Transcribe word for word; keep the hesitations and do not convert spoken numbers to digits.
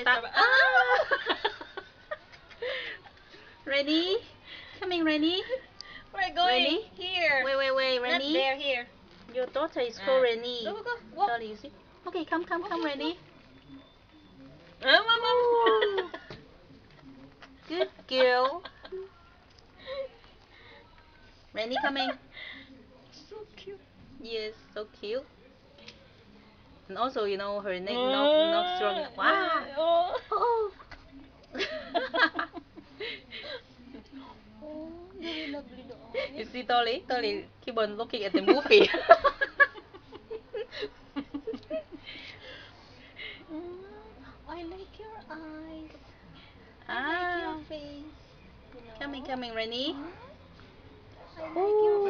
Stop. Ah! Ready? Coming, Rennie. We're going Rennie? here. Wait, wait, wait, Not Rennie. there, here. Your daughter is called Ah. Rennie. Go, go, go. Walk. Dolly, you see? Okay, come, come, come, Rennie. Ah, mom, mom. Oh. Good girl. Rennie coming. So cute. Yes, so cute. And also, you know, her neck Ah, not not strong. Wow. Oh. Oh. Oh, very lovely the You eyes. see, Dolly? Dolly keep on looking at the movie. Mm, I like your eyes. I Ah. like your face. You know? Coming, coming, Rennie. Mm, I like your Oh.